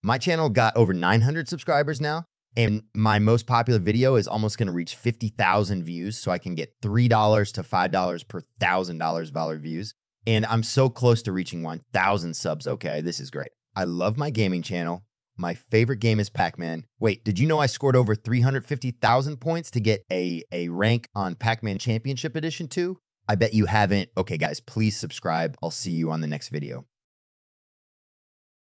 My channel got over 900 subscribers now, and my most popular video is almost going to reach 50,000 views, so I can get $3 to $5 per $1,000 views. And I'm so close to reaching 1,000 subs. Okay, this is great. I love my gaming channel. My favorite game is Pac-Man. Wait, did you know I scored over 350,000 points to get a rank on Pac-Man Championship Edition 2? I bet you haven't. Okay, guys, please subscribe. I'll see you on the next video.